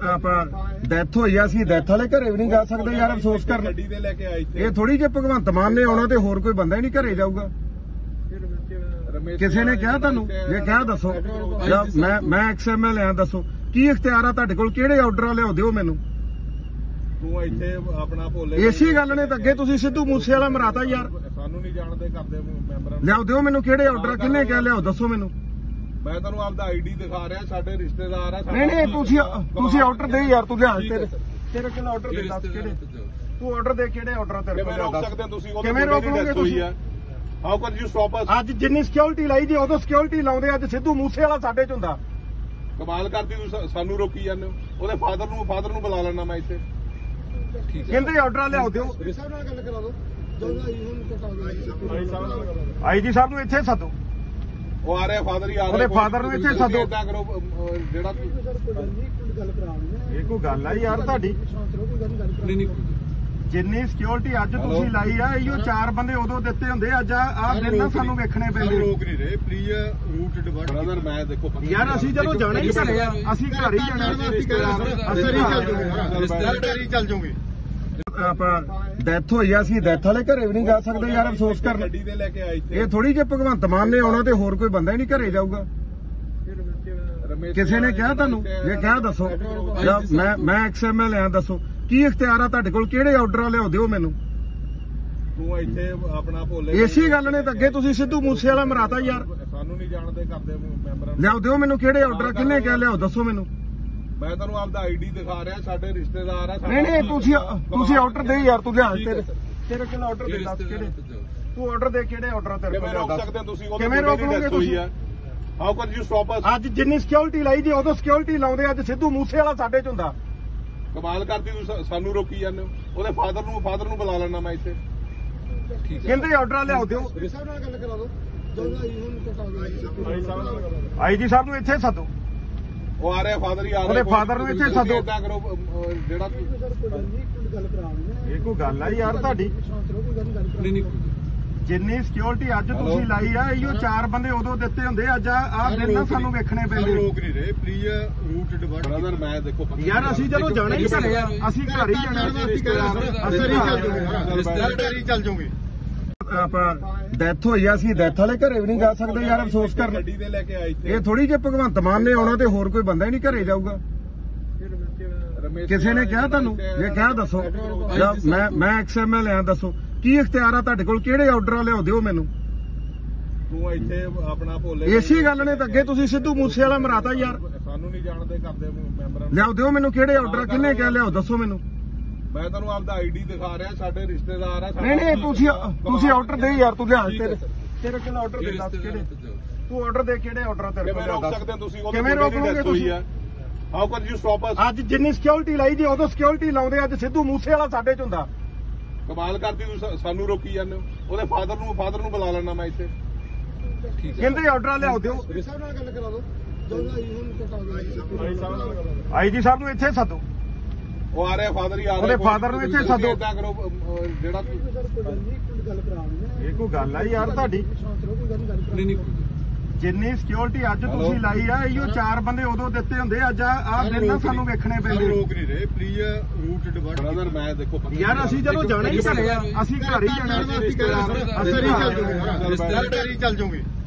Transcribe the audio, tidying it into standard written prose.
Death ਹੋਈ ਆ, ਅਸੀਂ ਡੈਥ ਵਾਲੇ ਘਰੇ ਵੀ ਨਹੀਂ ਜਾ ਸਕਦੇ ਯਾਰ, ਅਫਸੋਸ ਕਰਨ। ਇਹ ਥੋੜੀ ਜੇ ਭਗਵੰਤ ਮਾਨ ਨੇ ਆਉਣਾ ਤੇ ਹੋਰ ਕੋਈ ਬੰਦਾ ਹੀ ਨਹੀਂ ਘਰੇ ਜਾਊਗਾ। ਕਿਸੇ ਨੇ ਕਿਹਾ ਤੁਹਾਨੂੰ? ਜੇ ਕਿਹਾ ਦੱਸੋ। ਮੈਂ ਐਕਸ MLA ਆ, ਦੱਸੋ ਕੀ ਇਖਤਿਆਰ ਆ ਤੁਹਾਡੇ ਕੋਲ? ਕਿਹੜੇ ਆਰਡਰ ਲਿਆਓ, ਦਿਓ ਮੈਨੂੰ। ਤੂੰ ਇੱਥੇ ਆਪਣਾ ਭੋਲੇ ਇਸੇ ਗੱਲ ਨੇ ਤਾਂ ਅੱਗੇ ਤੁਸੀਂ ਸਿੱਧੂ ਮੂਸੇਵਾਲਾ ਮਰਾਤਾ ਯਾਰ। ਸਾਨੂੰ ਨਹੀਂ ਜਾਣਦੇ ਕਰਦੇ ਮੈਂਬਰਾਂ ਨੂੰ। ਲਿਆਓ, ਦਿਓ ਮੈਨੂੰ ਕਿਹੜੇ ਆਰਡਰ, ਕਿੰਨੇ ਕਿਹਾ ਲਿਆਓ, ਦੱਸੋ ਮੈਨੂੰ। ਮੈਂ ਤੁਹਾਨੂੰ ਆਪਦਾ ID ਦਿਖਾ ਰਿਹਾ, ਸਾਡੇ ਰਿਸ਼ਤੇਦਾਰ ਆ। ਨਹੀਂ ਤੁਸੀਂ ਆਰਡਰ ਦੇ ਯਾਰ, ਤੂੰ ਲਿਆ ਤੇਰੇ ਕੋਲ ਆਰਡਰ ਦੇ, ਦੱਸ ਕਿਹੜੇ ਤੂੰ ਆਰਡਰ ਦੇ, ਕਿਹੜੇ ਆਰਡਰ ਤੇਰੇ ਕੋਲ? ਕਿਵੇਂ ਰੋਕ ਸਕਦੇ ਤੁਸੀਂ? ਕਿਵੇਂ ਰੋਕੋਗੇ ਤੁਸੀਂ? How can you stop us? ਅੱਜ ਜਿੰਨੀ ਸਿਕਿਉਰਿਟੀ ਲਾਈ ਜੀ ਉਦੋਂ ਸਿਕਿਉਰਿਟੀ ਲਾਉਂਦੇ, ਅੱਜ ਸਿੱਧੂ ਮੂਸੇਵਾਲਾ ਸਾਡੇ ਚ ਹੁੰਦਾ। ਕਮਾਲ ਕਰਦੀ ਤੂੰ, ਸਾਨੂੰ ਰੋਕੀ ਜਾਂਦੇ ਹੋ। ਉਹਦੇ ਫਾਦਰ ਨੂੰ ਬੁਲਾ ਲੈਣਾ ਮੈਂ ਇੱਥੇ। ਕਹਿੰਦੇ ਆਰਡਰ ਲਿਆਓ, ਦਿਓ। ਸਾਹਿਬ ਨਾਲ ਗੱਲ ਕਰਾ ਦਿਓ। IG ਸਾਹਿਬ ਨੂੰ ਇੱਥੇ ਸੱਦੋ। ਉਹ ਆ ਰਿਹਾ, ਫਾਦਰ ਹੀ ਆ ਰਿਹਾ। ਉਹਦੇ ਫਾਦਰ ਨੂੰ ਇੱਥੇ ਸੱਦੋ। ਇਦਾਂ ਕਰੋ ਜਿਹੜਾ ਇਹ ਕੋਈ ਗੱਲ ਆ ਯਾਰ ਤੁਹਾਡੀ? ਜਿੰਨੀ ਸਿਕਿਉਰਿਟੀ ਅੱਜ ਤੁਸੀਂ ਲਾਈ ਆ, ਇਹੋ 4 ਬੰਦੇ ਉਦੋਂ ਦਿੱਤੇ ਹੁੰਦੇ, ਅੱਜ ਆਹ ਦਿਨ ਨਾ ਸਾਨੂੰ ਵੇਖਣੇ ਪੈਂਦੇ। ਰੋਕ ਨਹੀਂ ਰਹੇ, ਪਲੀਜ਼ ਰੂਟ ਡਿਵਰਟ। ਬ੍ਰਦਰ ਮੈਂ ਦੇਖੋ ਯਾਰ ਅਸੀਂ ਜਦੋਂ ਜਾਣਾ ਹੀ ਘਰੇ ਆ, ਅਸੀਂ ਘਰ ਹੀ ਜਾਣਾ। ਅਸੀਂ ਚੱਲ ਜਾਓਗੇ। ਡੈਥ ਹੋਈ ਆ, ਅਸੀਂ ਡੈਥ ਵਾਲੇ ਘਰੇ ਵੀ ਨਹੀਂ ਜਾ ਸਕਦੇ ਯਾਰ, ਅਫਸੋਸ ਕਰਨ। ਗੱਡੀ ਤੇ ਲੈ ਕੇ ਆਏ ਇੱਥੇ। ਇਹ ਥੋੜੀ ਜੇ ਭਗਵੰਤ ਮਾਨ ਨੇ ਆਉਣਾ ਤੇ ਹੋਰ ਕੋਈ ਬੰਦਾ ਹੀ ਨਹੀਂ ਘਰੇ ਜਾਊਗਾ। ਕਿਸੇ ਨੇ ਕਿਹਾ ਤੁਹਾਨੂੰ? ਜੇ ਕਿਹਾ ਦੱਸੋ। ਮੈਂ ਐਕਸ MLA ਆ, ਦੱਸੋ ਕੀ ਇਖਤਿਆਰ ਆ ਤੁਹਾਡੇ ਕੋਲ? ਕਿਹੜੇ ਆਰਡਰ ਲਿਆਓ, ਦਿਓ ਮੈਨੂੰ। ਤੂੰ ਇੱਥੇ ਆਪਣਾ ਭੋਲੇ ਇਸੇ ਗੱਲ ਨੇ ਤਾਂ ਅੱਗੇ ਤੁਸੀਂ ਸਿੱਧੂ ਮੂਸੇਵਾਲਾ ਮਰਾਤਾ ਯਾਰ। ਸਾਨੂੰ ਨਹੀਂ ਜਾਣਦੇ ਕਰਦੇ ਮੈਂਬਰਾਂ ਨੂੰ। ਲਿਆਓ, ਦਿਓ ਮੈਨੂੰ ਕਿਹੜੇ ਆਰਡਰ, ਕਿੰਨੇ ਕਿਹਾ ਲਿਆਓ, ਦੱਸੋ ਮੈਨੂੰ। ਮੈਂ ਤੁਹਾਨੂੰ ਆਪਦਾ ID ਦਿਖਾ ਰਿਹਾ, ਸਾਡੇ ਰਿਸ਼ਤੇਦਾਰ ਆ। ਨਹੀਂ ਤੁਸੀਂ ਆਰਡਰ ਦੇ ਯਾਰ, ਤੂੰ ਲਿਆ ਤੇਰੇ ਕੋਲ ਆਰਡਰ ਦੇ, ਦੱਸ ਕਿਹੜੇ ਤੂੰ ਆਰਡਰ ਦੇ, ਕਿਹੜੇ ਆਰਡਰ ਤੇਰੇ ਕੋਲ? ਕਿਵੇਂ ਰੋਕ ਸਕਦੇ ਤੁਸੀਂ? ਕਿਵੇਂ ਰੋਕੋਗੇ ਤੁਸੀਂ? How can you stop us? ਅੱਜ ਜਿੰਨੀ ਸਿਕਿਉਰਿਟੀ ਲਾਈ ਜੀ ਉਦੋਂ ਸਿਕਿਉਰਿਟੀ ਲਾਉਂਦੇ, ਅੱਜ ਸਿੱਧੂ ਮੂਸੇਵਾਲਾ ਸਾਡੇ ਚ ਹੁੰਦਾ। ਕਮਾਲ ਕਰਦੀ ਤੂੰ, ਸਾਨੂੰ ਰੋਕੀ ਜਾਂਦੇ ਹੋ। ਉਹਦੇ ਫਾਦਰ ਨੂੰ ਬੁਲਾ ਲੈਣਾ ਮੈਂ ਇੱਥੇ। ਕਹਿੰਦੇ ਆਰਡਰ ਲਿਆਓ, ਦਿਓ। ਸਾਹਿਬ ਨਾਲ ਗੱਲ ਕਰਾ ਦਿਓ। IG ਸਾਹਿਬ ਨੂੰ ਇੱਥੇ ਸੱਦੋ। ਉਹ ਆ ਰਿਹਾ, ਫਾਦਰ ਹੀ ਆ ਰਿਹਾ। ਉਹਦੇ ਫਾਦਰ ਨੂੰ ਇੱਥੇ ਸੱਦੋ। ਇਦਾਂ ਕਰੋ ਜਿਹੜਾ ਇਹ ਕੋਈ ਗੱਲ ਆ ਯਾਰ ਤੁਹਾਡੀ? ਜਿੰਨੀ ਸਿਕਿਉਰਿਟੀ ਅੱਜ ਤੁਸੀਂ ਲਾਈ ਆ, ਇਹੋ 4 ਬੰਦੇ ਉਦੋਂ ਦਿੱਤੇ ਹੁੰਦੇ, ਅੱਜ ਆਹ ਦਿਨ ਨਾ ਸਾਨੂੰ ਵੇਖਣੇ ਪੈਂਦੇ। ਰੋਕ ਨਹੀਂ ਰਹੇ, ਪਲੀਜ਼ ਰੂਟ ਡਿਵਰਟ। ਬ੍ਰਦਰ ਮੈਂ ਦੇਖੋ ਯਾਰ ਅਸੀਂ ਜਦੋਂ ਜਾਣਾ ਹੀ ਘਰੇ ਆ, ਅਸੀਂ ਘਰ ਹੀ ਜਾਣਾ। ਅਸੀਂ ਚੱਲ ਜਾਓਗੇ। ਡੈਥ ਹੋਈ ਆ, ਅਸੀਂ ਡੈਥ ਵਾਲੇ ਘਰੇ ਵੀ ਨਹੀਂ ਜਾ ਸਕਦੇ ਯਾਰ, ਅਫਸੋਸ ਕਰਨ। ਗੱਡੀ ਤੇ ਲੈ ਕੇ ਆਏ ਇੱਥੇ। ਇਹ ਥੋੜੀ ਜੇ ਭਗਵੰਤ ਮਾਨ ਨੇ ਆਉਣਾ ਤੇ ਹੋਰ ਕੋਈ ਬੰਦਾ ਹੀ ਨਹੀਂ ਘਰੇ ਜਾਊਗਾ। ਕਿਸੇ ਨੇ ਕਿਹਾ ਤੁਹਾਨੂੰ? ਜੇ ਕਿਹਾ ਦੱਸੋ। ਮੈਂ ਐਕਸ MLA ਆ, ਦੱਸੋ ਕੀ ਇਖਤਿਆਰ ਆ ਤੁਹਾਡੇ ਕੋਲ? ਕਿਹੜੇ ਆਰਡਰ ਲਿਆਓ, ਦਿਓ ਮੈਨੂੰ। ਤੂੰ ਇੱਥੇ ਆਪਣਾ ਭੋਲੇ ਇਸੇ ਗੱਲ ਨੇ ਤਾਂ ਅੱਗੇ ਤੁਸੀਂ ਸਿੱਧੂ ਮੂਸੇਵਾਲਾ ਮਰਾਤਾ ਯਾਰ। ਸਾਨੂੰ ਨਹੀਂ ਜਾਣਦੇ ਕਰਦੇ ਮੈਂਬਰਾਂ ਨੂੰ। ਲਿਆਓ, ਦਿਓ ਮੈਨੂੰ ਕਿਹੜੇ ਆਰਡਰ, ਕਿੰਨੇ ਕਿਹਾ ਲਿਆਓ, ਦੱਸੋ ਮੈਨੂੰ। ਮੈਂ ਤੁਹਾਨੂੰ ਆਪਦਾ ID ਦਿਖਾ ਰਿਹਾ, ਸਾਡੇ ਰਿਸ਼ਤੇਦਾਰ ਆ। ਨਹੀਂ ਤੁਸੀਂ ਆਰਡਰ ਦੇ ਯਾਰ, ਤੂੰ ਲਿਆ ਤੇਰੇ ਕੋਲ ਆਰਡਰ ਦੇ, ਦੱਸ ਕਿਹੜੇ ਤੂੰ ਆਰਡਰ ਦੇ, ਕਿਹੜੇ ਆਰਡਰ ਤੇਰੇ ਕੋਲ? ਕਿਵੇਂ ਰੋਕ ਸਕਦੇ ਤੁਸੀਂ? ਕਿਵੇਂ ਰੋਕੋਗੇ ਤੁਸੀਂ? How can you stop us? ਅੱਜ ਜਿੰਨੀ ਸਿਕਿਉਰਿਟੀ ਲਾਈ ਜੀ ਉਦੋਂ ਸਿਕਿਉਰਿਟੀ ਲਾਉਂਦੇ, ਅੱਜ ਸਿੱਧੂ ਮੂਸੇਵਾਲਾ ਸਾਡੇ ਚ ਹੁੰਦਾ। ਕਮਾਲ ਕਰਦੀ ਤੂੰ, ਸਾਨੂੰ ਰੋਕੀ ਜਾਂਦੇ ਹੋ। ਉਹਦੇ ਫਾਦਰ ਨੂੰ ਬੁਲਾ ਲੈਣਾ ਮੈਂ ਇੱਥੇ। ਕਹਿੰਦੇ ਆਰਡਰ ਲਿਆਓ, ਦਿਓ। ਸਾਹਿਬ ਨਾਲ ਗੱਲ ਕਰਾ ਦਿਓ। IG ਸਾਹਿਬ ਨੂੰ ਇੱਥੇ ਸੱਦੋ। ਉਹ ਆ ਰਿਹਾ, ਫਾਦਰ ਹੀ ਆ ਰਿਹਾ। ਉਹਦੇ ਫਾਦਰ ਨੂੰ ਇੱਥੇ ਸੱਦੋ। ਇਦਾਂ ਕਰੋ ਜਿਹੜਾ ਇਹ ਕੋਈ ਗੱਲ ਆ ਯਾਰ ਤੁਹਾਡੀ? ਜਿੰਨੀ ਸਿਕਿਉਰਿਟੀ ਅੱਜ ਤੁਸੀਂ ਲਾਈ ਆ, ਇਹੋ 4 ਬੰਦੇ ਉਦੋਂ ਦਿੱਤੇ ਹੁੰਦੇ, ਅੱਜ ਆਹ ਦਿਨ ਨਾ ਸਾਨੂੰ ਵੇਖਣੇ ਪੈਂਦੇ। ਰੋਕ ਨਹੀਂ ਰਹੇ, ਪਲੀਜ਼ ਰੂਟ ਡਿਵਰਟ। ਬ੍ਰਦਰ ਮੈਂ ਦੇਖੋ ਯਾਰ ਅਸੀਂ ਜਦੋਂ ਜਾਣਾ ਹੀ ਘਰੇ ਆ, ਅਸੀਂ ਘਰ ਹੀ ਜਾਣਾ। ਅਸੀਂ ਚੱਲ ਜਾਓਗੇ।